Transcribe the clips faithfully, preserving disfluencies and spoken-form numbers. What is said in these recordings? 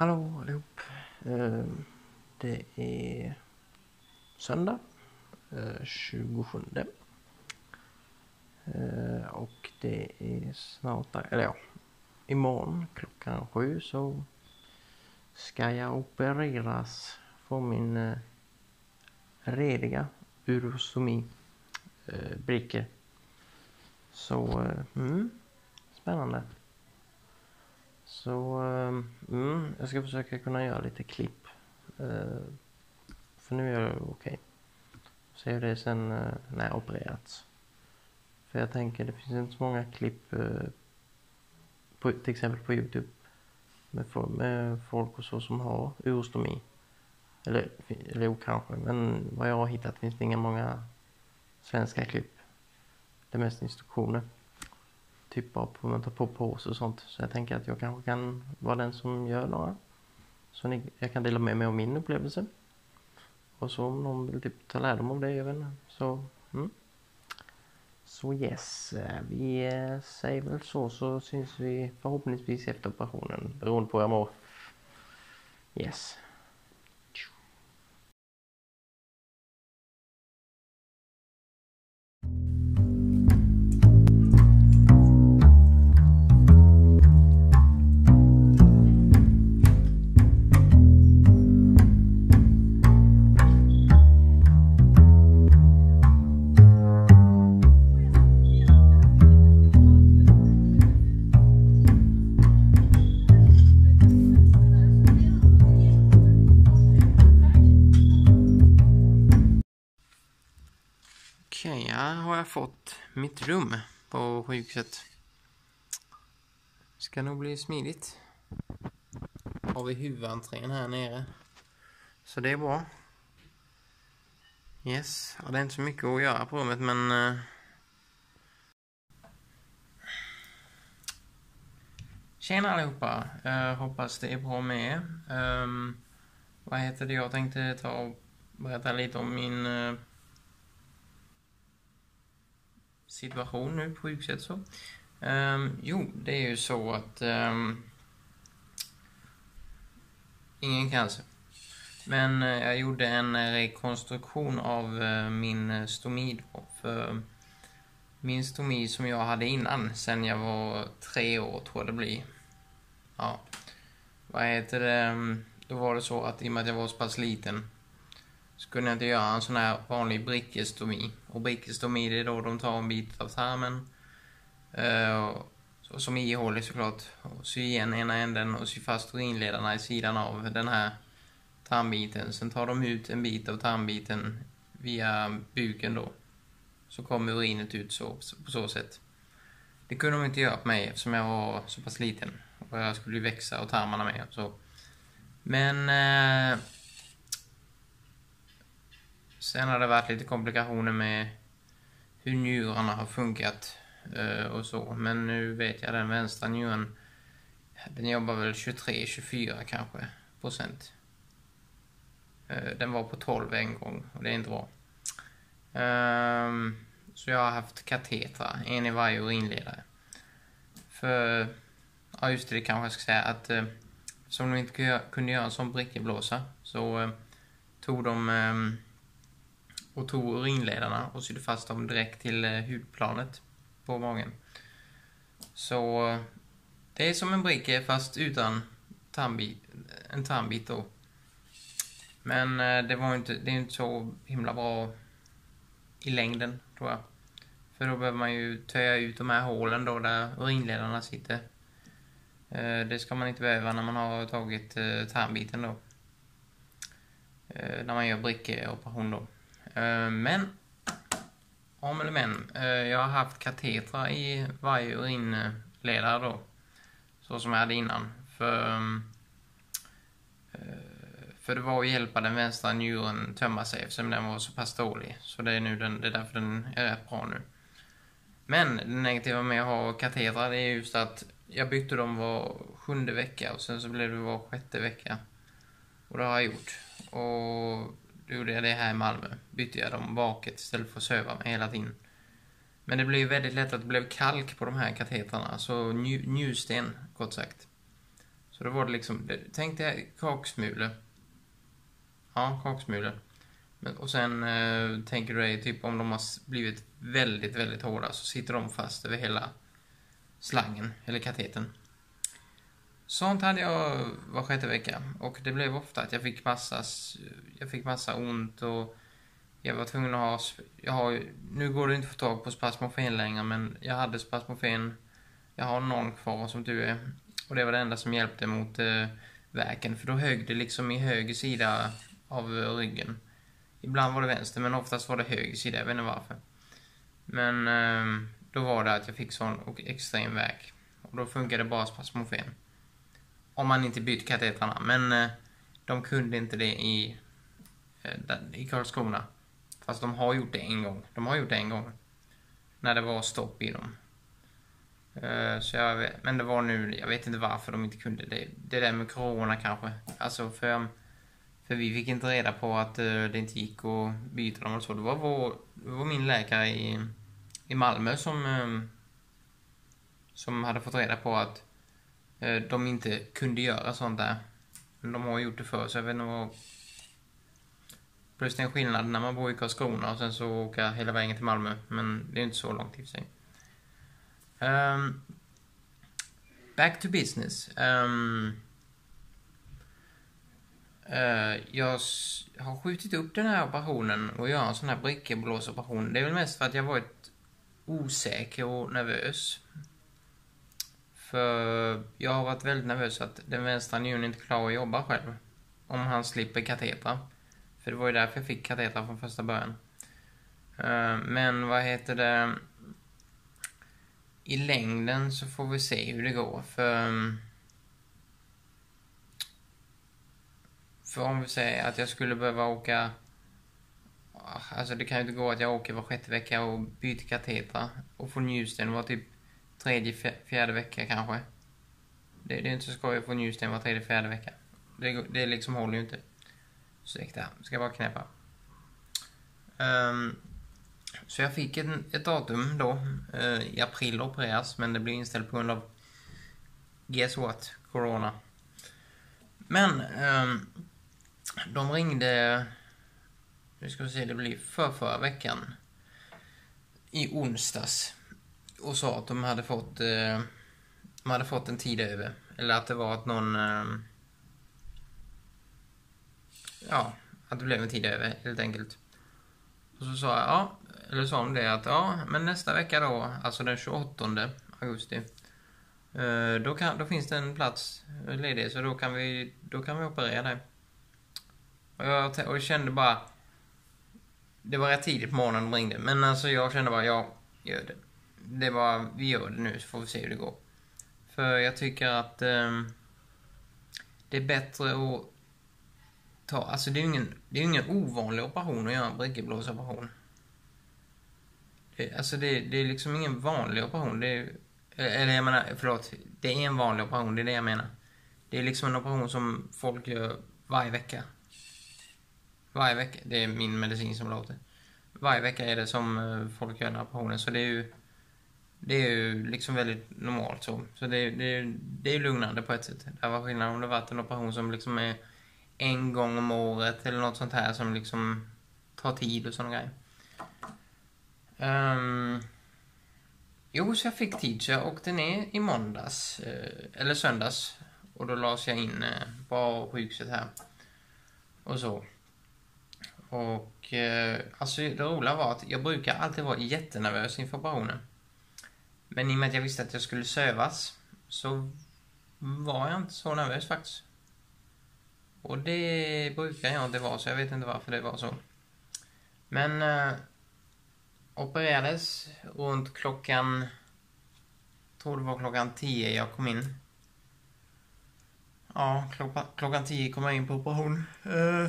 Hallå allihop. Eh, det är söndag eh, tjugosjunde. Eh, och det är snart, eller ja, imorgon klockan sju så ska jag opereras för min eh, rediga urostomi eh, bricke. Så, eh, mm, spännande. Så mm, jag ska försöka kunna göra lite klipp. Uh, för nu är jag okej. Okay. Se hur det är sen uh, när jag opererats. För jag tänker det finns inte så många klipp uh, på, till exempel på YouTube. Med, med folk och så som har urostomi. Eller, eller jo kanske. Men vad jag har hittat finns det inga många svenska klipp. Det är mest instruktioner. Typ bara på hur man tar på pås och sånt. Så jag tänker att jag kanske kan vara den som gör några. Så ni, jag kan dela med mig av min upplevelse. Och så om någon vill typ ta lärdom av det, jag vet inte. Så, mm. Så yes, vi säger väl så, så syns vi förhoppningsvis efter operationen. Beroende på hur jag mår. Yes. Okej, okay, här har jag fått mitt rum på sjukhuset. Ska nog bli smidigt. Har vi huvudentrén här nere. Så det är bra. Yes, ja, det är inte så mycket att göra på rummet, men uh... tjena allihopa. Uh, hoppas det är bra med. Um, vad heter det? Jag tänkte ta och berätta lite om min uh... situation nu på sjukhuset så. Um, jo, det är ju så att um, ingen cancer. Men uh, jag gjorde en rekonstruktion av uh, min stomi då. För min stomi som jag hade innan, sen jag var tre år tror jag det blir. Ja. Vad heter det? Då var det så att i och med att jag var så pass liten så kunde jag inte göra en sån här vanlig brickestomi. Och brickestomi, det är då de tar en bit av tarmen. Uh, som är ihålig såklart. Och sy igen ena änden och sy fast urinledarna i sidan av den här tarmbiten. Sen tar de ut en bit av tarmbiten via buken då. Så kommer urinet ut så, på så sätt. Det kunde de inte göra på mig eftersom jag var så pass liten. Och jag skulle växa och tarmarna med. Så. Men... Uh, Sen har det varit lite komplikationer med hur njurarna har funkat uh, och så. Men nu vet jag den vänstra njuren, den jobbar väl tjugotre till tjugofyra kanske procent. Uh, den var på tolv en gång och det är inte bra. Uh, så jag har haft katetrar, en i varje urinledare. För, ja just det, det kanske jag ska säga att uh, som de inte kunde göra en sån brickeblåsa så uh, tog de... Um, och tog urinledarna och sydde fast dem direkt till eh, hudplanet på magen. Så det är som en bricka fast utan tandbit, en tandbit då. Men eh, det var inte, det är inte så himla bra i längden tror jag. För då behöver man ju töja ut de här hålen då där urinledarna sitter. Eh, det ska man inte behöva när man har tagit eh, tandbiten då. Eh, när man gör brickeoperation då. Men, om eller men, jag har haft katetrar i varje urinledare då. Så som jag hade innan. För, för det var att hjälpa den vänstra njuren tömma sig eftersom den var så pass dålig. Så det är, nu den, det är därför den är rätt bra nu. Men det negativa med att ha katetrar det är just att jag bytte dem var sjunde vecka och sen så blev det var sjätte vecka. Och det har jag gjort. Och... Då gjorde jag det här i Malmö. Bytte jag dem baket istället för att söva mig hela tiden. Men det blev väldigt lätt att det blev kalk på de här katetrarna. Så nju- njursten, kort sagt. Så Så då var det liksom, tänk dig kaksmulor. Ja, kaksmulor. Men, och sen eh, tänker du dig typ om de har blivit väldigt, väldigt hårda så sitter de fast över hela slangen eller katetern. Sånt hade jag var sjätte vecka. Och det blev ofta att jag fick massa, jag fick massa ont och jag var tvungen att ha, jag har, nu går det inte att få tag på spasmofen längre, men jag hade spasmofen, jag har någon kvar som du är. Och det var det enda som hjälpte mot eh, värken, för då högg det liksom i höger sida av ryggen. Ibland var det vänster, men oftast var det höger sida, jag vet inte varför. Men eh, då var det att jag fick sån och extrem värk. Och då funkade bara spasmofen. Om man inte bytte katetrarna, men eh, de kunde inte det i, eh, i Karlskrona. Fast de har gjort det en gång. De har gjort det en gång. När det var stopp i dem. Uh, så jag vet, men det var nu, jag vet inte varför de inte kunde det. Det där med corona kanske. Alltså för, för vi fick inte reda på att uh, det inte gick att byta dem och så. Det var, vår, det var min läkare i, i Malmö som, uh, som hade fått reda på att uh, de inte kunde göra sånt där. Men de har gjort det för så jag vet inte vad. Plus det är en skillnad när man bor i Karlskrona och sen så åker hela vägen till Malmö. Men det är inte så långt i sig. Um, back to business. Um, uh, jag s- har skjutit upp den här operationen och gör en sån här brickeblåsoperation. Det är väl mest för att jag varit osäker och nervös. För jag har varit väldigt nervös att den vänstra njuren inte klarar att jobba själv. Om han slipper katetra. För det var ju därför jag fick katetra från första början. Uh, men vad heter det? I längden så får vi se hur det går. För, för om vi säger att jag skulle behöva åka... Alltså det kan ju inte gå att jag åker var sjätte vecka och byter katetra. Och får njursten var typ tredje, fjärde vecka kanske. Det, det är inte så skoj att få njursten var tredje, fjärde vecka. Det, det liksom håller ju inte. Så där, ska jag bara knäppa. Um, så jag fick en, ett datum då. Uh, I april opereras. Men det blev inställt på grund av guess what? Corona. Men um, de ringde... Nu ska vi se, det blir för förra veckan. I onsdags. Och sa att de hade fått... Uh, de hade fått en tid över. Eller att det var att någon... Uh, ja, att det blev en tid över helt enkelt. Och så sa jag, ja, eller sa de det att ja, men nästa vecka då, alltså den tjugoåttonde augusti, eh, då, kan, då finns det en plats ledig, så då kan vi, då kan vi operera dig. Och jag, och jag kände bara, det var rätt tidigt på morgonen de ringde, men alltså jag kände bara, ja, gör det. Det var, vi gör det nu så får vi se hur det går. För jag tycker att eh, det är bättre att ta, alltså det är ju ingen, det är ingen ovanlig operation att göra en brickeblåsoperation. Det, alltså det, det är liksom ingen vanlig operation. Det är, eller jag menar, förlåt, det är en vanlig operation, det är det jag menar. Det är liksom en operation som folk gör varje vecka. Varje vecka, det är min medicin som låter. Varje vecka är det som folk gör den här operationen, så det är ju det är ju liksom väldigt normalt så. Så det, det, det är lugnande på ett sätt. Det var skillnad om det varit en operation som liksom är en gång om året eller något sånt här som liksom tar tid och sådana grejer. Um, jo, så jag fick tid så jag åkte ner i måndags eh, eller söndags och då lades jag in eh, på sjukhuset här och så. Och eh, alltså det roliga var att jag brukar alltid vara jättenervös inför operationen. Men i och med att jag visste att jag skulle sövas så var jag inte så nervös faktiskt. Och det brukar jag inte vara, så jag vet inte varför det var så. Men eh, opererades runt klockan, jag tror det var klockan tio jag kom in. Ja, klockan, klockan tio kom jag in på operation. Eh,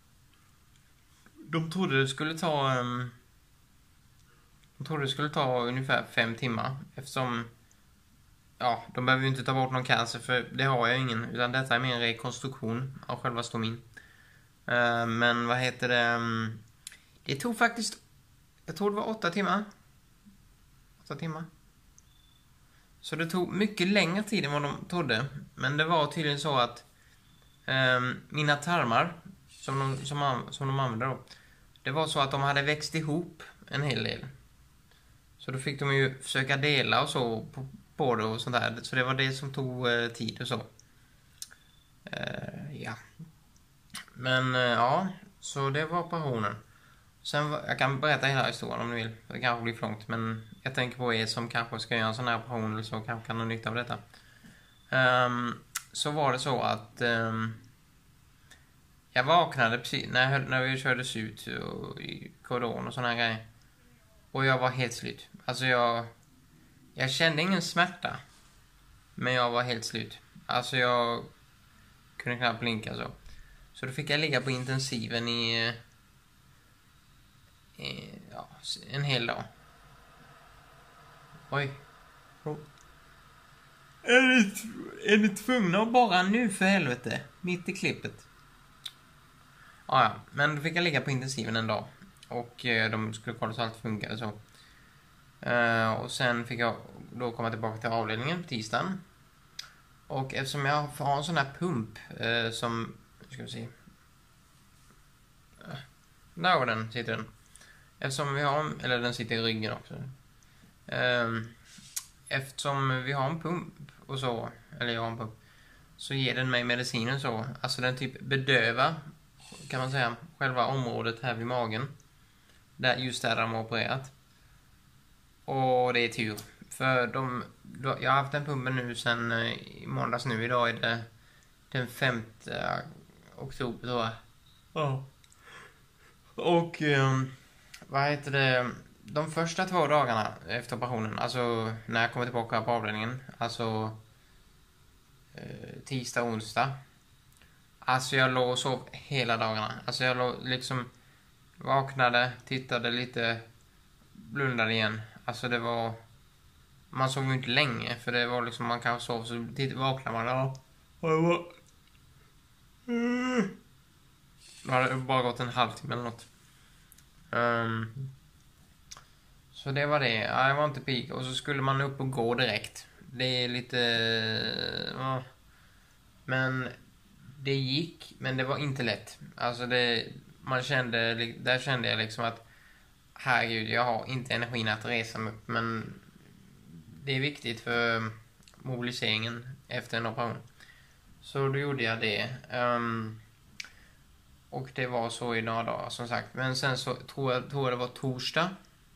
de trodde det skulle ta... Eh, de trodde det skulle ta ungefär fem timmar. Eftersom... Ja, de behöver ju inte ta bort någon cancer, för det har jag ingen. Utan detta är mer en rekonstruktion av själva stomin. Uh, men vad heter det? Um, det tog faktiskt... Jag tror det var åtta timmar. Åtta timmar. Så det tog mycket längre tid än vad de trodde. Men det var tydligen så att eh, mina tarmar som de, som, som de använde då, det var så att de hade växt ihop en hel del. Så då fick de ju försöka dela och så på, på det och sånt där. Så det var det som tog eh, tid och så. Eh, ja. Men eh, ja, så det var operationen. Sen, jag kan berätta hela historien om ni vill. Det kanske blir för långt, men jag tänker på er som kanske ska göra en sån här operation eller så kanske kan ha nytta av detta. Um, så var det så att um, jag vaknade precis när, jag, när vi kördes ut och, i korridoren och såna här grejer. Och jag var helt slut. Alltså jag jag kände ingen smärta, men jag var helt slut. Alltså jag kunde knappt blinka så. Så då fick jag ligga på intensiven i, i ja, en hel dag. Oj. Är ni, är ni tvungna att bara nu för helvete? Mitt i klippet. Ah, ja, men då fick jag ligga på intensiven en dag. Och eh, de skulle kolla så allt funkade så. Uh, och sen fick jag då komma tillbaka till avdelningen på tisdagen. Och eftersom jag har en sån här pump uh, som, ska vi se. Uh, där var den, sitter den. Eftersom vi har, eller den sitter i ryggen också. Uh, eftersom vi har en pump och så, eller jag har en pump, så ger den mig medicinen så. Alltså den typ bedövar, kan man säga, själva området här vid magen. Där, just där de har opererat. Och det är tur. För de, jag har haft den pumpen nu sen i måndags nu. Idag är det den femte oktober tror jag. Ja. Och um, vad heter det? De första två dagarna efter operationen, alltså när jag kommer tillbaka på avdelningen, alltså eh, tisdag, onsdag. Alltså jag låg och sov hela dagarna. Alltså jag låg liksom, vaknade, tittade lite, blundade igen. Alltså det var, man sov ju inte länge, för det var liksom, man kanske sov så titt, vaknade man då. Och det var, mm. Då hade det bara gått en halvtimme eller något. Um, så det var det. Ja, jag var inte pig. Och så skulle man upp och gå direkt. Det är lite, ja. Men det gick, men det var inte lätt. Alltså det, man kände, där kände jag liksom att herregud, jag har inte energin att resa mig upp, men det är viktigt för mobiliseringen efter en operation. Så då gjorde jag det. Um, och det var så i några dagar som sagt. Men sen så tror jag, tror jag det var torsdag.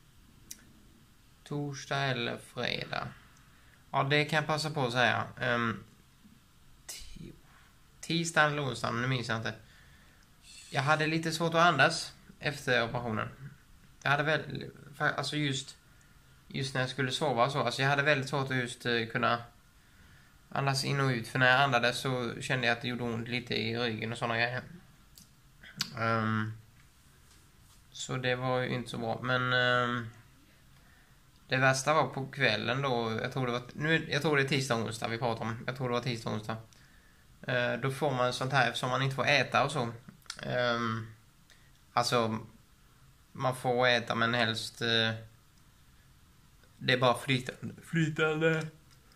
Torsdag eller fredag. Ja, det kan jag passa på att säga. Um, t- tisdag eller onsdag, nu minns jag inte. Jag hade lite svårt att andas efter operationen. Jag hade väl, alltså just just när jag skulle sova och så, alltså jag hade väldigt svårt att just uh, kunna andas in och ut, för när jag andades så kände jag att det gjorde ont lite i ryggen och sådana grejer. Um, så det var ju inte så bra, men um, det värsta var på kvällen då, jag tror det var, nu, jag tror det är tisdag och onsdag vi pratar om, jag tror det var tisdag och onsdag. Uh, då får man sånt här eftersom man inte får äta och så. Um, alltså man får äta, men helst uh, det är bara flytande flytande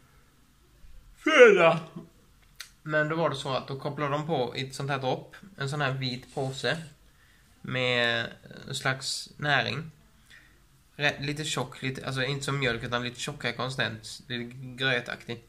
föda. Men då var det så att då kopplade de på ett sånt här dropp, en sån här vit påse med en slags näring. Rätt, lite tjock, lite, alltså inte som mjölk utan lite tjockare konsistens, lite grötaktig.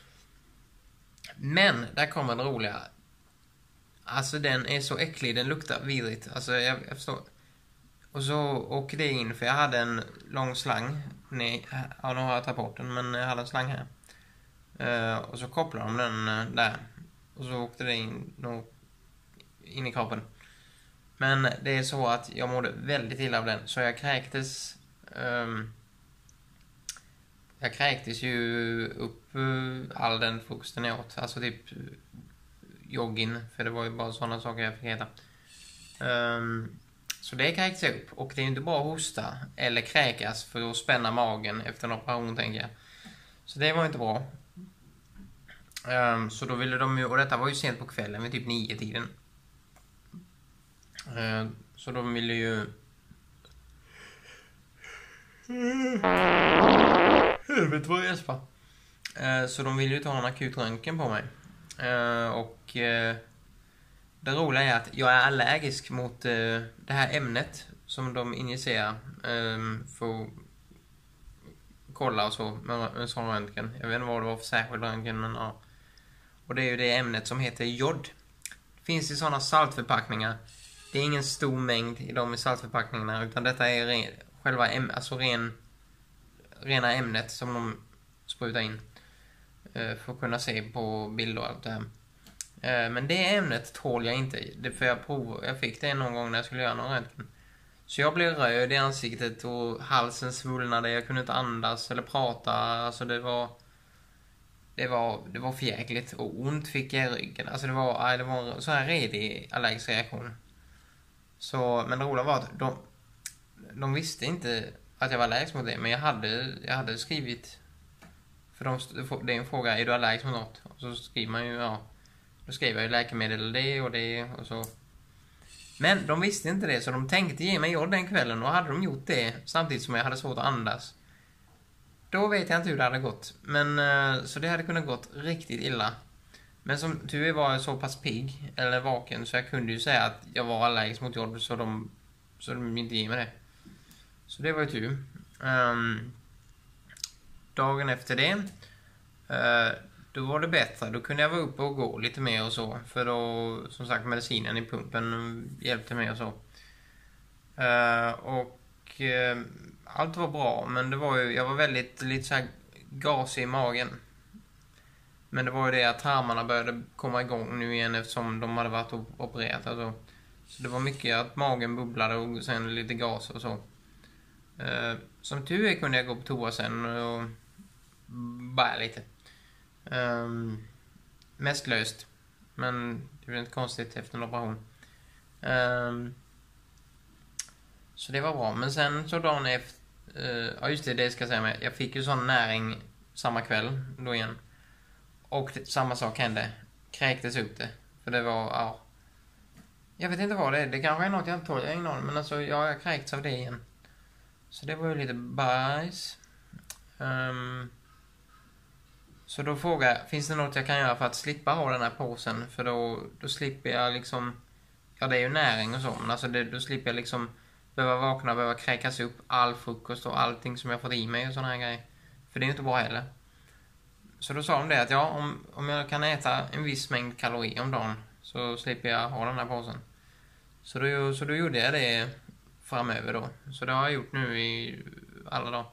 Men där kommer det roliga. Alltså den är så äcklig, den luktar vidrigt. Alltså jag, jag förstår. Och så åker det in, för jag hade en lång slang. Nej, ja, nu har jag tagit bort den, men jag hade en slang här. Uh, och så kopplade de den uh, där. Och så åkte det in, no, in i kroppen. Men det är så att jag mådde väldigt illa av den. Så jag kräktes. Um, jag kräktes ju upp uh, all den frukosten jag åt. Alltså typ uh, joggin. För det var ju bara sådana saker jag fick äta. Um, så det kräktes jag upp. Och det är inte bara att hosta eller kräkas för att spänna magen efter en operation, tänker jag. Så det var inte bra. Um, så då ville de ju, och detta var ju sent på kvällen vid typ nio tiden. Uh, så de ville ju helvete vad jag gäspar. Eh, så de ville ju ta en akut röntgen på mig. Eh, och eh, det roliga är att jag är allergisk mot eh, det här ämnet som de injicerar eh, för att kolla och så med en sån röntgen. Jag vet inte vad det var för särskild röntgen, men ja. Och det är ju det ämnet som heter jod. Det finns i sådana saltförpackningar. Det är ingen stor mängd i de saltförpackningarna, utan detta är ren, själva äm, alltså ren, rena ämnet som de sprutar in eh, för att kunna se på bilder och allt det här. Eh, men det ämnet tål jag inte. Det för jag prov, jag fick det någon gång när jag skulle göra någon röntgen. Så jag blev röd i ansiktet och halsen svullnade. Jag kunde inte andas eller prata. Alltså det var det var det var förjäkligt och ont fick jag i ryggen. Alltså det var nej, det var en sån här redig allergisk reaktion. Så men det roliga var att de de visste inte att jag var allergisk mot det, men jag hade jag hade skrivit för de det är en fråga, är du allergisk mot något? Och så skriver man ju ja, då skriver jag ju läkemedel det och det och så. Men de visste inte det, så de tänkte ge mig jod den kvällen, och hade de gjort det samtidigt som jag hade svårt att andas, då vet jag inte hur det hade gått. Men så det hade kunnat gått riktigt illa. Men som tur var jag så pass pigg eller vaken så jag kunde ju säga att jag var allergisk mot jod, så de så de inte ge mig det. Så det var ju tur. Um, dagen efter det uh, då var det bättre. Då kunde jag vara uppe och gå lite mer och så. För då, som sagt, medicinen i pumpen hjälpte mig och så. Uh, och uh, allt var bra. Men det var ju, jag var väldigt lite så här gasig i magen. Men det var ju det att tarmarna började komma igång nu igen eftersom de hade varit och opererat. Alltså. Så det var mycket att magen bubblade och sen lite gas och så. Uh, som tur är kunde jag gå på toa sen och bara lite. Um, mest löst. Men det är inte konstigt efter en operation. Um, så det var bra. Men sen så dagen efter uh, ja just det, det ska jag säga med. Jag fick ju sån näring samma kväll då igen. Och det, samma sak hände. Kräktes ut det. För det var, ja. Jag vet inte vad det är. Det kanske är något jag inte tål. Jag har ingen aning. Men alltså ja, jag kräkts av det igen. Så det var ju lite bajs. Um, Så då frågar jag, finns det något jag kan göra för att slippa ha den här påsen? För då, då slipper jag liksom, ja det är ju näring och så, men alltså det, då slipper jag liksom behöva vakna, behöva kräkas upp all frukost och allting som jag fått i mig och såna här grejer. För det är ju inte bra heller. Så då sa de det att ja, om, om jag kan äta en viss mängd kalorier om dagen så slipper jag ha den här påsen. Så då, så då gjorde jag det framöver då. Så det har jag gjort nu i alla dagar.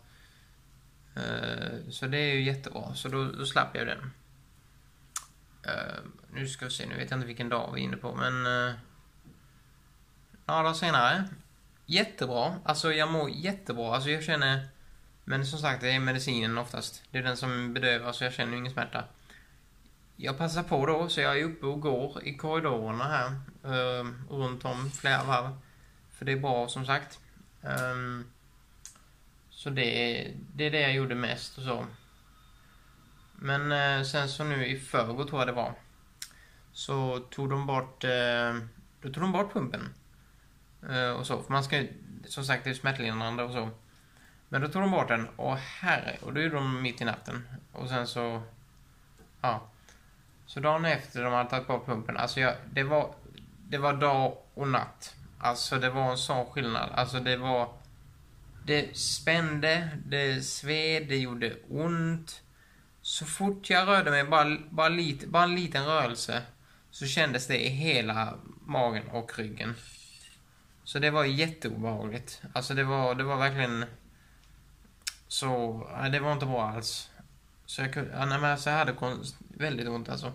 Uh, så det är ju jättebra. Så då, då slapp jag den. Uh, nu ska vi se, nu vet jag inte vilken dag vi är inne på. Men uh, några dagar senare. Jättebra. Alltså jag mår jättebra. Alltså jag känner, men som sagt det är medicinen oftast. Det är den som bedövar, så jag känner ingen smärta. Jag passar på då, så jag är uppe och går i korridorerna här. Uh, runt om flera varv. För det är bra som sagt. Um, Så det, det är det jag gjorde mest och så. Men eh, sen så nu i förrgår tror jag det var. Så tog de bort eh, då tog de bort pumpen. Eh, och så. För man ska som sagt det är smärtlindrande och så. Men då tog de bort den. Och herre. Och då gjorde de mitt i natten. Och sen så ja. Så dagen efter de hade tagit bort pumpen. Alltså jag, det var det var dag och natt. Alltså det var en sån skillnad. Alltså det var det spände, det sved, det gjorde ont. Så fort jag rörde mig, bara, bara, lite, bara en liten rörelse, så kändes det i hela magen och ryggen. Så det var jätteobehagligt. Alltså det var, det var verkligen så, det var inte bra alls. Så jag, kunde, ja, nej, men alltså jag hade konst, väldigt ont alltså.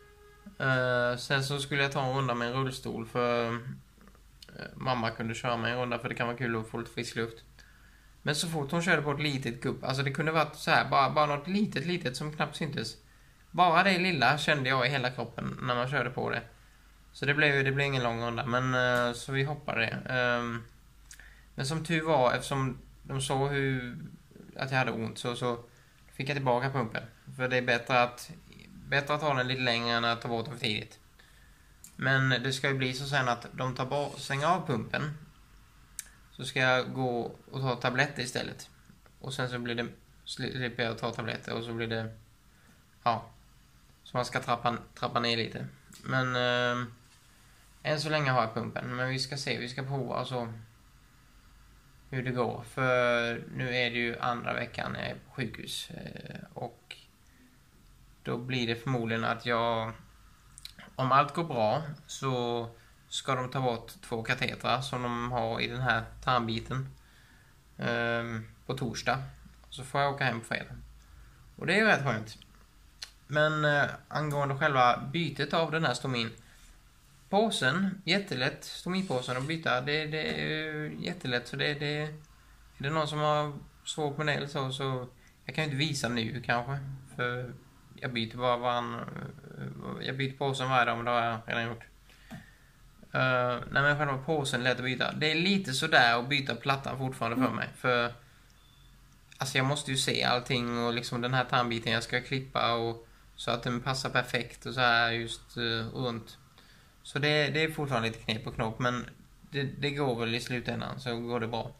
Uh, sen så skulle jag ta en runda med en rullstol för uh, mamma kunde köra mig en runda för det kan vara kul att få lite frisk luft. Men så fort hon körde på ett litet gupp, alltså det kunde varit så här, bara, bara något litet, litet som knappt syntes. Bara det lilla kände jag i hela kroppen när man körde på det. Så det blev, det blev ingen lång runda, men uh, så vi hoppade det. Um, men som tur var, eftersom de såg hur, att jag hade ont, så, så fick jag tillbaka pumpen. För det är bättre att, bättre att ha den lite längre än att ta bort den för tidigt. Men det ska ju bli så sen att de tar bort, stänger av pumpen. Så ska jag gå och ta tabletter istället. Och sen så blir det, slipper jag ta tabletter och så blir det ja, så man ska trappa, trappa ner lite. Men eh, än så länge har jag pumpen. Men vi ska se, vi ska prova och så hur det går. För nu är det ju andra veckan jag är på sjukhus. Eh, och då blir det förmodligen att jag, om allt går bra, så ska de ta bort två katetrar som de har i den här tarmbiten eh, på torsdag. Så får jag åka hem på fredag. Och det är ju rätt skönt. Men eh, angående själva bytet av den här stomin. Påsen, jättelätt. Stomipåsen att byta. Det, det är jättelätt. Så det, det, är det någon som har svårt med det eller så, så jag kan ju inte visa nu kanske. För jag byter bara varann. Jag byter påsen varje dag, men det har jag redan gjort. Uh, nej, men själva påsen är lätt att byta. Det är lite sådär att byta plattan fortfarande för mig. För alltså jag måste ju se allting och liksom den här tandbiten jag ska klippa och så att den passar perfekt och så här just uh, runt. Så det, det är fortfarande lite knep och knopp, men det, det går väl i slutändan, så går det bra.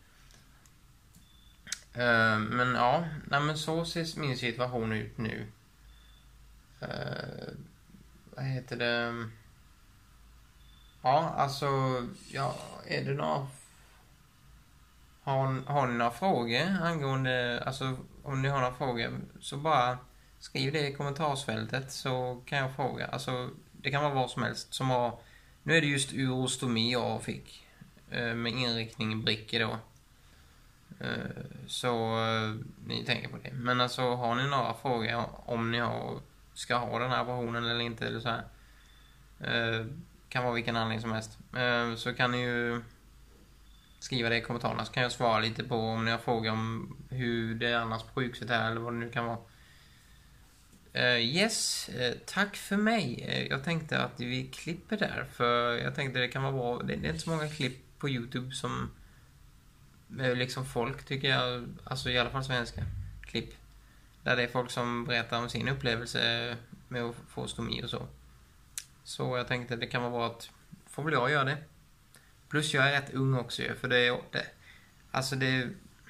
Uh, men ja, nej, men så ser min situation ut nu. Uh, vad heter det? Ja, alltså, ja, är det några... Har, har ni några frågor angående, alltså om ni har några frågor så bara skriv det i kommentarsfältet så kan jag fråga. Alltså det kan vara vad som helst som har, nu är det just urostomi jag fick med inriktning i brickor då. Så ni tänker på det. Men alltså har ni några frågor om ni har, ska ha den här operationen eller inte eller så här. Kan vara vilken anledning som helst. Så kan ni ju skriva det i kommentarerna så kan jag svara lite på om ni har frågor om hur det är annars på sjukhuset är eller vad det nu kan vara. Uh, yes, uh, tack för mig. Uh, jag tänkte att vi klipper där, för jag tänkte det kan vara bra. Det, det är inte så många klipp på YouTube som uh, liksom folk tycker jag, alltså i alla fall svenska klipp. Där det är folk som berättar om sin upplevelse med att få stomi och så. Så jag tänkte det kan vara bra att får väl jag göra det. Plus jag är rätt ung också, för det är det, alltså det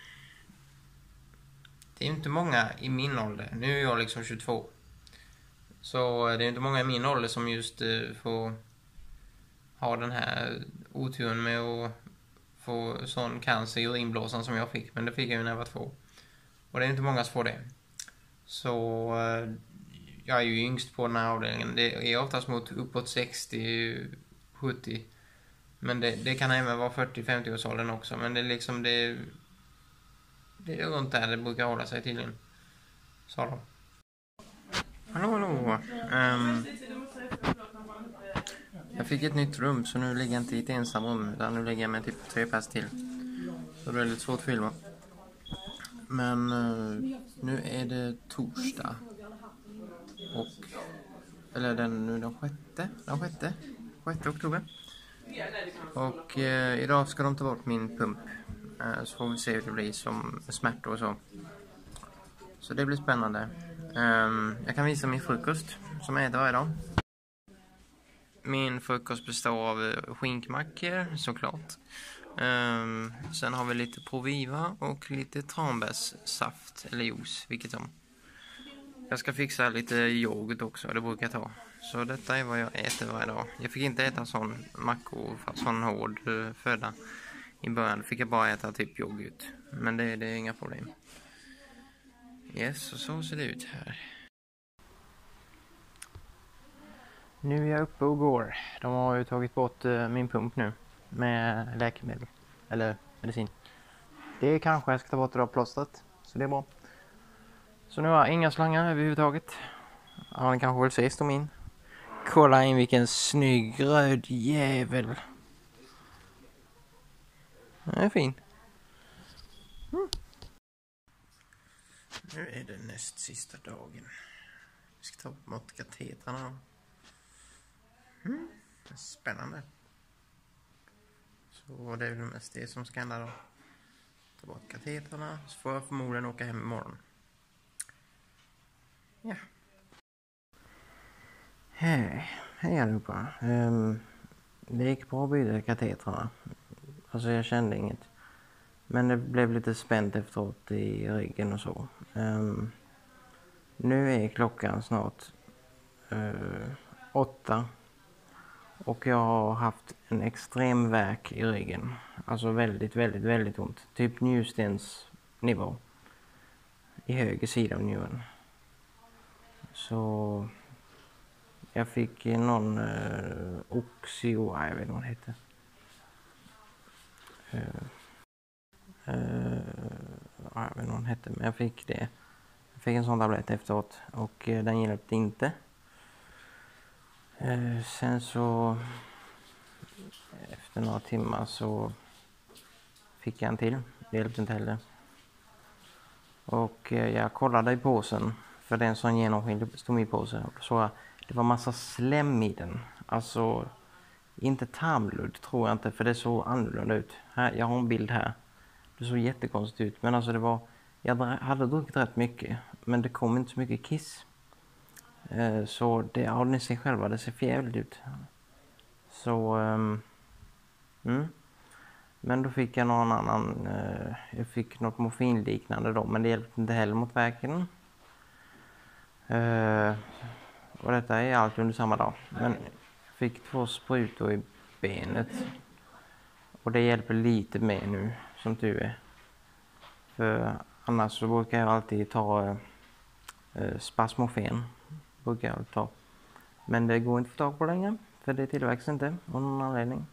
det är inte många i min ålder. Nu är jag liksom tjugotvå. Så det är inte många i min ålder som just uh, får ha den här oturen med att få sån cancer i urinblåsan som jag fick. Men det fick jag ju när jag var två. Och det är inte många som får det. Så uh, jag är ju yngst på den här avdelningen. Det är oftast mot uppåt sextio sjuttio. Men det, det kan även vara fyrtio till femtio års åldern också. Men det är liksom det, det är runt där det brukar hålla sig tydligen. Sa de. Hallå, hallå. Um, jag fick ett nytt rum, så nu ligger jag inte i ett ensam rum. Utan nu ligger jag med typ tre pass till. Så det är lite svårt att filma. Men uh, nu är det torsdag. Och, eller den, nu den sjätte, den sjätte, sjätte oktober. Och eh, idag ska de ta bort min pump. Eh, så får vi se hur det blir som smärtor och så. Så det blir spännande. Um, jag kan visa min frukost som jag äter varje dag. Min frukost består av skinkmackor såklart. Um, sen har vi lite Proviva och lite tranbärssaft eller juice, vilket som. Jag ska fixa lite yoghurt också, det brukar jag ta. Så detta är vad jag äter varje dag. Jag fick inte äta sån mackor, sån hård föda. I början fick jag bara äta typ yoghurt. Men det, det är inga problem. Yes, och så ser det ut här. Nu är jag uppe och går. De har ju tagit bort uh, min pump nu. Med läkemedel. Eller medicin. Det kanske jag ska ta bort det av plåstret. Så det är bra. Så nu har jag inga slangar överhuvudtaget. Ja, man kanske vill se stomin. Kolla in vilken snygg röd jävel. Den är fin. Mm. Nu är det näst sista dagen. Vi ska ta bort katetrarna. Mm. Det är spännande. Så det är väl mest det som ska hända då. Ta bort katetrarna. Så får jag förmodligen åka hem imorgon. Ja. Hej, hej allihopa. Um, det gick bra att byta katetrarna. Alltså jag kände inget. Men det blev lite spänt efteråt i ryggen och så. Um, Nu är klockan snart uh, åtta. Och jag har haft en extrem värk i ryggen. Alltså väldigt, väldigt, väldigt ont. Typ njurstens nivå. I höger sida av njuren. Så jag fick någon uh, oxio, jag vet inte vad det heter. Uh, uh, jag vet inte vad den hette, men jag fick det. Jag fick en sån tablett efteråt och uh, den hjälpte inte. Uh, sen så efter några timmar så fick jag en till. Det hjälpte inte heller. Och uh, jag kollade i påsen, för det är en sån genomskinlig stomipåse. Och så det var massa slem i den. Alltså inte tarmludd tror jag inte, för det såg annorlunda ut. Här, jag har en bild här. Det såg jättekonstigt ut, men alltså det var, jag hade druckit rätt mycket, men det kom inte så mycket kiss. Eh, så det, ja, ni ser själva, det ser fjävligt ut. Så, um, mm. Men då fick jag någon annan, eh, jag fick något morfinliknande då, men det hjälpte inte heller mot värken. Eh, och detta är allt under samma dag. Men jag fick två sprutor i benet. Och det hjälper lite mer nu, som tur är. För annars så brukar jag alltid ta eh, Spasmofen. Brukar jag ta. Men det går inte att få tag på längre. För det tillverkas inte av någon anledning.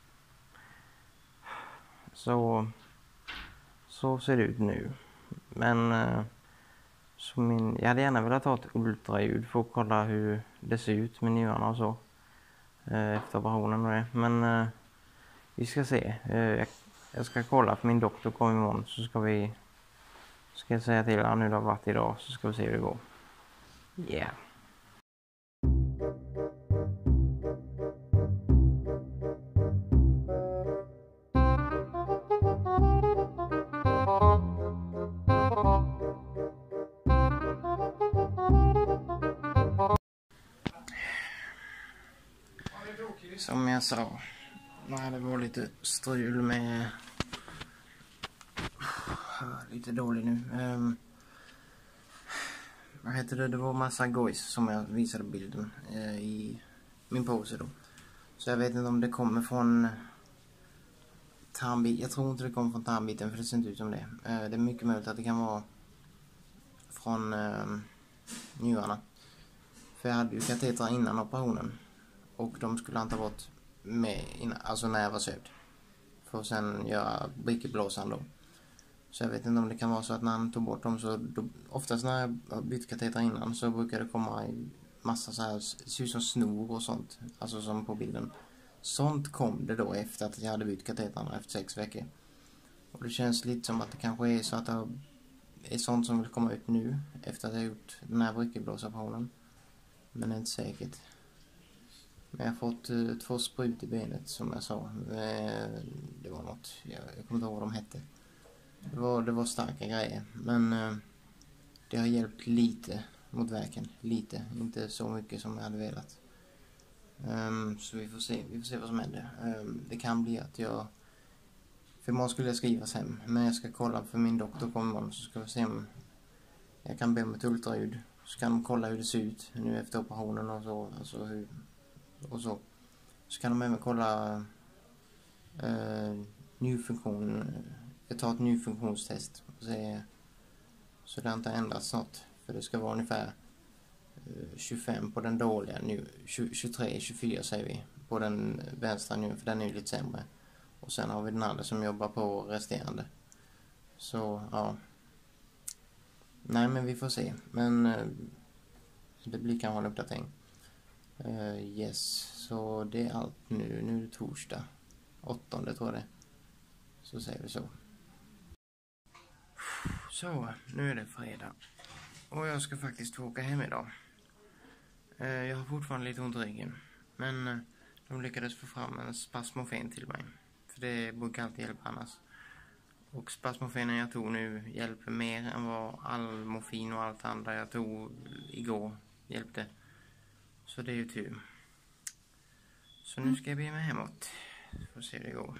Så, så ser det ut nu. Men eh, så min, jag hade gärna velat ta ett ultraljud för att kolla hur det ser ut med njurarna och så. Eh, efter operationen och det. Men eh, vi ska se. Eh, jag, jag ska kolla, för min doktor kommer imorgon, så ska vi ska jag säga till honom hur det har varit idag, så ska vi se hur det går. Yeah. Som jag sa, det var lite strul med lite dålig nu. Um, vad heter det? Det var massa gojs som jag visade bilden uh, i min påse då. Så jag vet inte om det kommer från tarmbiten. Jag tror inte det kommer från tarmbiten, för det ser inte ut som det. Uh, det är mycket möjligt att det kan vara från uh, njurarna. För jag hade ju katetrar innan operationen. Och de skulle han ta bort med innan, alltså när jag var sövd. För att sen göra brickeblåsan då. Så jag vet inte om det kan vara så att när han tog bort dem, så då, oftast när jag har bytt kateter innan, så brukar det komma i massa så här, det ser ut som snor och sånt, alltså som på bilden. Sånt kom det då efter att jag hade bytt katetrarna efter sex veckor. Och det känns lite som att det kanske är så att det är sånt som vill komma ut nu efter att jag gjort den här brickeblåsoperationen. Men det är inte säkert. Men jag har fått uh, två sprut i benet, som jag sa. Uh, det var något, jag, jag kommer inte ihåg vad de hette. Det var, det var starka grejer, men uh, det har hjälpt lite mot värken. Lite, inte så mycket som jag hade velat. Um, så vi får se, vi får se vad som händer. Um, det kan bli att jag... För imorgon skulle jag skrivas hem, men jag ska kolla, för min doktor kommer imorgon, så ska vi se om jag kan be om ett ultraljud. Så kan de kolla hur det ser ut nu efter operationen och så, alltså hur, och så. Så kan de även kolla uh, njurfunktion. Jag tar ett njurfunktionstest och se så det har inte ändrats något. För det ska vara ungefär uh, tjugofem på den dåliga nu, tjugotre tjugofyra säger vi på den vänstra nu, för den är ju lite sämre. Och sen har vi den andra som jobbar på resterande. Så ja. Nej, men vi får se. Men uh, det blir kanske en uppdatering. Uh, yes, så det är allt nu. Nu är det torsdag. Åttonde tror jag det. Så säger vi så. Så, nu är det fredag. Och jag ska faktiskt åka hem idag. Uh, jag har fortfarande lite ont i ryggen. Men uh, de lyckades få fram en Spasmofen till mig. För det brukar alltid hjälpa annars. Och Spasmofenen jag tog nu hjälper mer än vad all morfin och allt andra jag tog igår hjälpte. Så det är ju tur. Så nu ska jag be mig hemåt. Får se hur det går.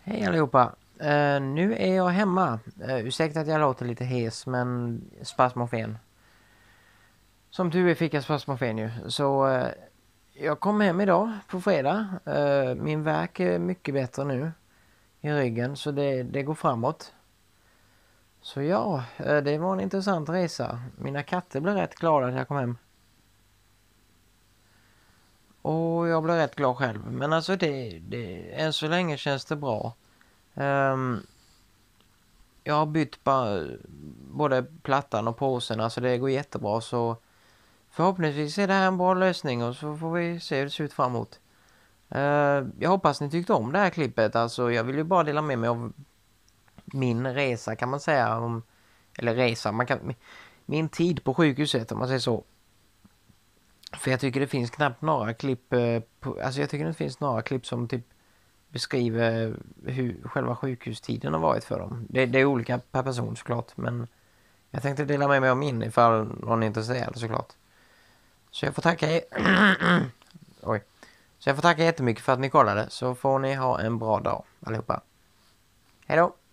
Hej allihopa. Uh, nu är jag hemma. Uh, ursäkta att jag låter lite hes, men spasmofen. Som tur är fick jag spasmofen ju. Så uh, jag kom hem idag på fredag. Uh, min värk är mycket bättre nu i ryggen, så det, det går framåt. Så ja, uh, det var en intressant resa. Mina katter blev rätt glada när jag kom hem. Och jag blev rätt glad själv. Men alltså det, det än så länge känns det bra. Um, jag har bytt ba, både plattan och påsen, så det går jättebra. Så förhoppningsvis är det här en bra lösning och så får vi se hur det ser ut framåt. Uh, jag hoppas ni tyckte om det här klippet. Alltså, jag vill ju bara dela med mig av min resa kan man säga. Om, eller resa, man kan, min tid på sjukhuset om man säger så. För jag tycker det finns knappt några klipp uh, på, alltså jag tycker det finns några klipp som typ beskriver hur själva sjukhustiden har varit för dem. Det, det är olika per person såklart, men jag tänkte dela med mig av min ifall någon är intresserad såklart. Så jag får tacka er... Oj. Så jag får tacka jättemycket för att ni kollade, så får ni ha en bra dag allihopa. Hej då!